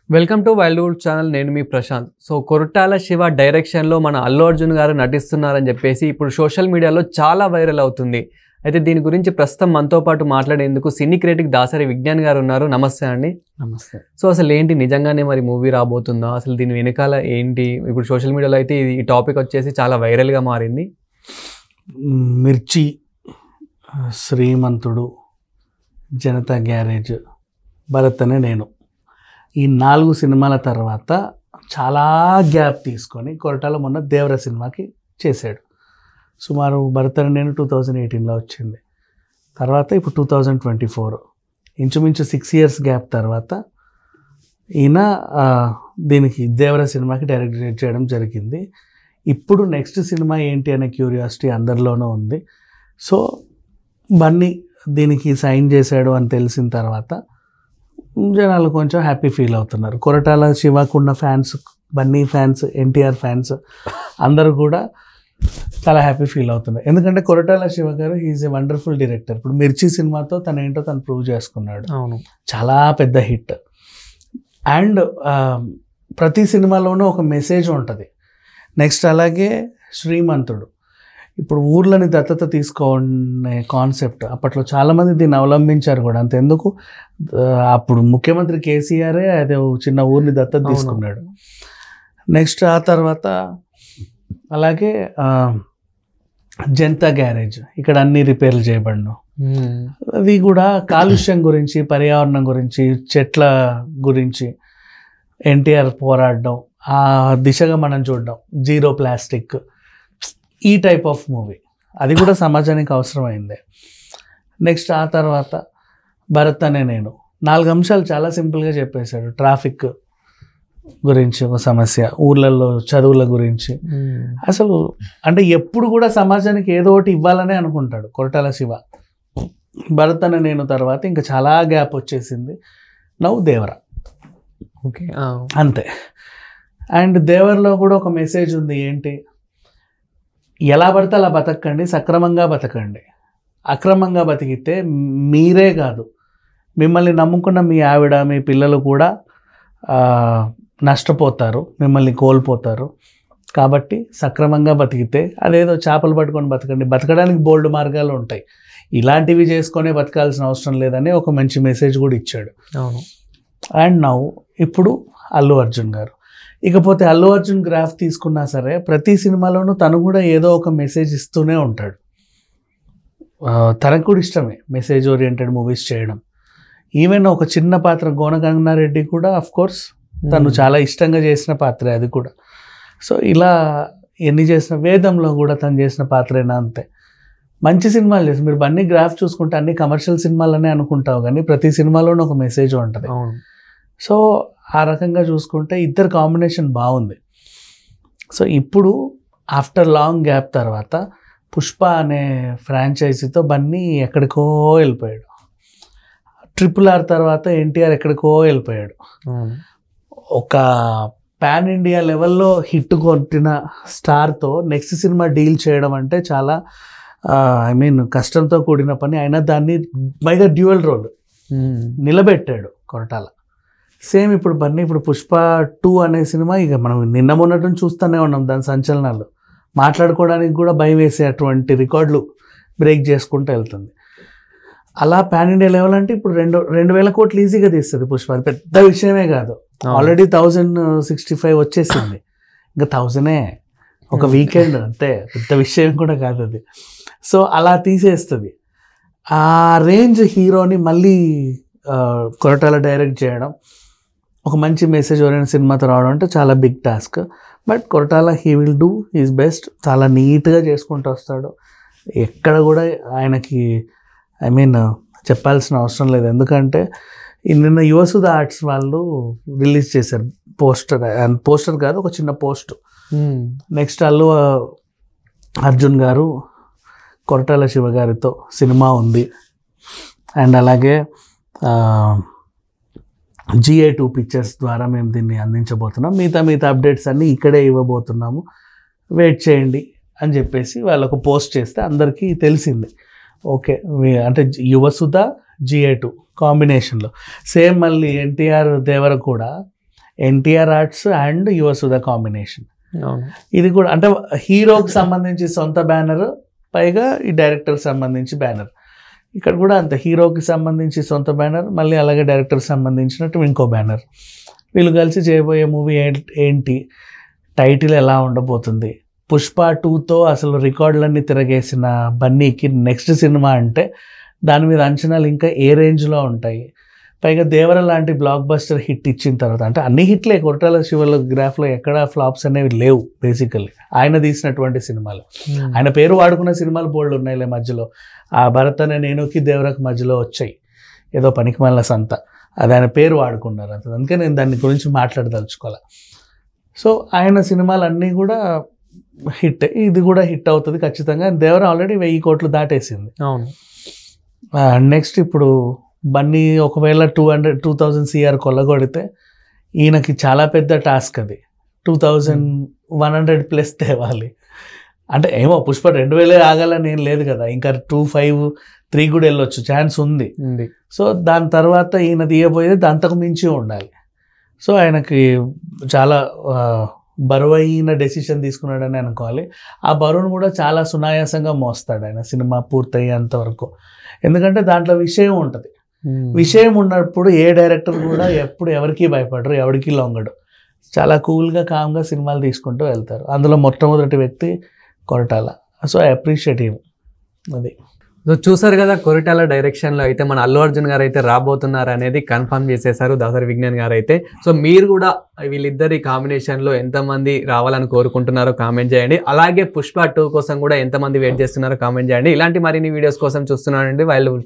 Welcome to Wildwood channel. నేను మీ Prashanth. So Koratala Siva డైరెక్షన్లో మన అల్లు అర్జున్ గారు నటిస్తున్నారని చెప్పేసి ఇప్పుడు సోషల్ మీడియాలో చాలా వైరల్ అవుతుంది. అయితే దీని గురించి ప్రస్తుతం మనతో పాటు మాట్లాడేందుకు సినీ క్రిటిక్ దాసరి విజ్ఞాన్ గారు ఉన్నారు. నమస్తే అండి. నమస్తే. సో అసలు ఏంటి, నిజంగానే మరి మూవీ రాబోతుందా? అసలు దీని వెనకాల ఏంటి? ఇప్పుడు సోషల్ మీడియాలో అయితే ఈ టాపిక్ వచ్చేసి చాలా వైరల్గా మారింది. మిర్చి, శ్రీమంతుడు, జనతా గ్యారేజ్, భరత్ అనే నేను, ఈ 4 సినిమాల తర్వాత చాలా గ్యాప్ తీసుకొని కొరటాల మొన్న దేవర సినిమాకి చేశాడు. సుమారు భరత్ అనే నేను 2018లో వచ్చింది. తర్వాత ఇప్పుడు 2024, ఇంచుమించు 6 years గ్యాప్ తర్వాత ఈయన దీనికి దేవర సినిమాకి డైరెక్ట్ చేయడం జరిగింది. ఇప్పుడు నెక్స్ట్ సినిమా ఏంటి అనే క్యూరియాసిటీ అందరిలోనూ ఉంది. సో బన్నీ దీనికి సైన్ చేశాడు అని తెలిసిన తర్వాత జనాలు కొంచెం హ్యాపీ ఫీల్ అవుతున్నారు. కొరటాల శివకున్న fans, Bunny fans, NTR fans అందరూ కూడా చాలా హ్యాపీ ఫీల్ అవుతున్నారు. ఎందుకంటే కొరటాల శివ గారు ఈజ్ ఏ వండర్ఫుల్ డైరెక్టర్. ఇప్పుడు మిర్చి సినిమాతో తను ఏంటో తను ప్రూవ్ చేసుకున్నాడు. అవును, చాలా పెద్ద హిట్. అండ్ ప్రతి సినిమాలోనూ ఒక మెసేజ్ ఉంటుంది. నెక్స్ట్ అలాగే శ్రీమంతుడు, ఇప్పుడు ఊర్లని దత్తత తీసుకోనే కాన్సెప్ట్ అప్పట్లో చాలామంది దీన్ని అవలంబించారు కూడా. అంతెందుకు, అప్పుడు ముఖ్యమంత్రి కేసీఆరే అదే చిన్న ఊరిని దత్తత తీసుకున్నాడు. నెక్స్ట్ ఆ తర్వాత అలాగే జనతా గ్యారేజ్, ఇక్కడ అన్ని రిపేర్లు చేయబడను. అది కూడా కాలుష్యం గురించి, పర్యావరణం గురించి, చెట్ల గురించి ఎన్టీఆర్ పోరాడడం, ఆ దిశగా మనం చూడడం, జీరో ప్లాస్టిక్, ఈ టైప్ ఆఫ్ మూవీ. అది కూడా సమాజానికి అవసరమైందే. నెక్స్ట్ ఆ తర్వాత భరత్ అనే నేను 4 అంశాలు చాలా సింపుల్గా చెప్పేశాడు. ట్రాఫిక్ గురించి ఒక సమస్య, ఊర్లలో చదువుల గురించి. అసలు అంటే ఎప్పుడు కూడా సమాజానికి ఏదో ఒకటి ఇవ్వాలనే అనుకుంటాడు కొరటాల శివ. భరత్ అనే నేను తర్వాత ఇంకా చాలా గ్యాప్ వచ్చేసింది. నవ్వు దేవర. ఓకే, అంతే. అండ్ దేవర్లో కూడా ఒక మెసేజ్ ఉంది. ఏంటి, ఎలా పడితే అలా బతకండి, సక్రమంగా బతకండి. అక్రమంగా బతికితే మీరే కాదు, మిమ్మల్ని నమ్ముకున్న మీ ఆవిడ, మీ పిల్లలు కూడా నష్టపోతారు, మిమ్మల్ని కోల్పోతారు. కాబట్టి సక్రమంగా బతికితే, అదేదో చేపలు పట్టుకొని బతకండి, బతకడానికి బోల్డ్ మార్గాలు ఉంటాయి, ఇలాంటివి చేసుకొనే బతకాల్సిన అవసరం లేదని ఒక మంచి మెసేజ్ కూడా ఇచ్చాడు. అవును. అండ్ నౌ ఇప్పుడు అల్లు అర్జున్ గారు. ఇకపోతే అల్లు అర్జున్ గ్రాఫ్ తీసుకున్నా సరే ప్రతి సినిమాలోనూ తను కూడా ఏదో ఒక మెసేజ్ ఇస్తూనే ఉంటాడు. తనకు కూడా ఇష్టమే మెసేజ్ ఓరియంటెడ్ మూవీస్ చేయడం. ఈవెన్ ఒక చిన్న పాత్ర గోన గంగారెడ్డి కూడా అఫ్ కోర్స్ తను చాలా ఇష్టంగా చేసిన పాత్రే అది కూడా. సో ఇలా ఎన్ని చేసిన, వేదంలో కూడా తను చేసిన పాత్రేనా అంతే. మంచి సినిమాలు చేసి, మీరు అన్ని గ్రాఫ్ చూసుకుంటే అన్ని కమర్షియల్ సినిమాలనే అనుకుంటావు, కానీ ప్రతి సినిమాలోనూ ఒక మెసేజ్ ఉంటుంది. సో ఆ రకంగా చూసుకుంటే ఇద్దరు కాంబినేషన్ బాగుంది. సో ఇప్పుడు ఆఫ్టర్ లాంగ్ గ్యాప్ తర్వాత పుష్ప అనే ఫ్రాంచైజీతో బన్నీ ఎక్కడికో వెళ్ళిపోయాడు. RRR తర్వాత ఎన్టీఆర్ ఎక్కడికో వెళ్ళిపోయాడు. ఒక పాన్ ఇండియా లెవెల్లో హిట్ కొట్టిన స్టార్తో నెక్స్ట్ సినిమా డీల్ చేయడం అంటే చాలా కష్టంతో కూడిన పని. అయినా దాన్ని పైగా డ్యూయల్ రోల్ నిలబెట్టాడు కొరటాల. సేమ్ ఇప్పుడు బన్నీ, ఇప్పుడు పుష్ప 2 అనే సినిమా ఇక మనం నిన్న మొన్నటి చూస్తూనే ఉన్నాం. దాని సంచలనాలు మాట్లాడుకోవడానికి కూడా భయం వేసేటువంటి రికార్డులు బ్రేక్ చేసుకుంటూ వెళ్తుంది. అలా పాన్ ఇండియా లెవెల్ అంటే ఇప్పుడు 2,000 కోట్లు ఈజీగా తీస్తుంది పుష్ప. అది పెద్ద విషయమే కాదు. ఆల్రెడీ 1,065 వచ్చేసింది, ఇంకా 1,000 ఒక వీకెండ్, అంతే, పెద్ద విషయం కూడా కాదు అది. సో అలా తీసేస్తుంది. ఆ రేంజ్ హీరోని మళ్ళీ కొరటాల డైరెక్ట్ చేయడం, ఒక మంచి మెసేజ్ ఓరియంటెడ్ సినిమాతో రావడం అంటే చాలా big task. But Koratala he will do his best. చాలా నీట్గా చేసుకుంటూ వస్తాడు. ఎక్కడ కూడా ఆయనకి చెప్పాల్సిన అవసరం లేదు. ఎందుకంటే నిన్న యువసుధ ఆర్ట్స్ వాళ్ళు రిలీజ్ చేశారు పోస్టర్ కాదు, ఒక చిన్న పోస్ట్. నెక్స్ట్ అల్లు అర్జున్ గారు కొరటాల శివ గారితో సినిమా ఉంది. అండ్ అలాగే GA2 పిక్చర్స్ ద్వారా మేము దీన్ని అందించబోతున్నాం, మిగతా అప్డేట్స్ అన్నీ ఇక్కడే ఇవ్వబోతున్నాము, వెయిట్ చేయండి అని చెప్పేసి వాళ్ళకు పోస్ట్ చేస్తే అందరికీ తెలిసింది. ఓకే, అంటే యువసుధ GA2 కాంబినేషన్లో సేమ్. మళ్ళీ ఎన్టీఆర్ దేవర కూడా NTR Arts and Yuvasudha combination. అవును. ఇది కూడా అంటే హీరోకి సంబంధించి సొంత బ్యానర్, పైగా ఈ డైరెక్టర్కి సంబంధించి బ్యానర్. ఇక్కడ కూడా అంతే, హీరోకి సంబంధించి సొంత బ్యానర్, మళ్ళీ అలాగే డైరెక్టర్కి సంబంధించినట్టు ఇంకో బ్యానర్. వీళ్ళు కలిసి చేయబోయే మూవీ ఏంటి, టైటిల్ ఎలా ఉండబోతుంది, పుష్ప 2తో అసలు రికార్డులన్నీ తిరగేసిన బన్నీకి నెక్స్ట్ సినిమా అంటే దాని మీద అంచనాలు ఇంకా ఏ రేంజ్లో ఉంటాయి. పైగా దేవర లాంటి బ్లాక్ బస్టర్ హిట్ ఇచ్చిన తర్వాత, అంటే అన్ని హిట్లే, కొరటాల శివల గ్రాఫ్లో ఎక్కడ ఫ్లాప్స్ అనేవి లేవు బేసికల్లీ. ఆయన తీసినటువంటి సినిమాలు, ఆయన పేరు వాడుకున్న సినిమాలు బోల్డ్ ఉన్నాయిలే మధ్యలో. ఆ భరత్ అనే నేనుకి దేవరకు మధ్యలో వచ్చాయి, ఏదో పనికిమాలిన సంత, అది ఆయన పేరు వాడుకున్నారు అంత. అందుకే నేను దాని గురించి మాట్లాడదలుచుకోవాలి. సో ఆయన సినిమాలు అన్నీ కూడా హిట్, ఇది కూడా హిట్ అవుతుంది ఖచ్చితంగా. దేవర ఆల్రెడీ 1000 కోట్లు దాటేసింది. అవును. నెక్స్ట్ ఇప్పుడు బన్నీ ఒకవేళ 2000 CR కొల్లగొడితే ఈయనకి చాలా పెద్ద టాస్క్ అది. 2100 ప్లస్ తేవాలి అంటే, ఏమో పుష్ప 2000 ఆగాలని ఏం లేదు కదా, ఇంకా 2, 5, 3 కూడా వెళ్ళొచ్చు, ఛాన్స్ ఉంది. సో దాని తర్వాత ఈయన తీయబోయేది అంతకు మించి ఉండాలి. సో ఆయనకి చాలా బరువైన డెసిషన్ తీసుకున్నాడని అనుకోవాలి. ఆ బరువును కూడా చాలా సునాయాసంగా మోస్తాడు ఆయన సినిమా పూర్తయ్యేంత వరకు. ఎందుకంటే దాంట్లో విషయం ఉంటుంది. విషయం ఉన్నప్పుడు ఏ డైరెక్టర్ కూడా ఎప్పుడు ఎవరికి భయపడరు, ఎవరికి లొంగడు. చాలా కూల్గా కామ్గా సినిమాలు తీసుకుంటూ వెళ్తారు. అందులో మొట్టమొదటి వ్యక్తి Koratala. So I appreciate him. అది సో చూసారు కదా, కొరటాల డైరెక్షన్లో అయితే మన అల్లు అర్జున్ గారు అయితే రాబోతున్నారు అనేది కన్ఫర్మ్ చేసేసారు దాసరి విజ్ఞాన్ గారు అయితే. సో మీరు కూడా వీళ్ళిద్దరి కాంబినేషన్లో ఎంతమంది రావాలని కోరుకుంటున్నారో కామెంట్ చేయండి. అలాగే పుష్ప 2 కోసం కూడా ఎంతమంది వెయిట్ చేస్తున్నారో కామెంట్ చేయండి. ఇలాంటి మరిన్ని వీడియోస్ కోసం చూస్తున్నానండి వైల్డ్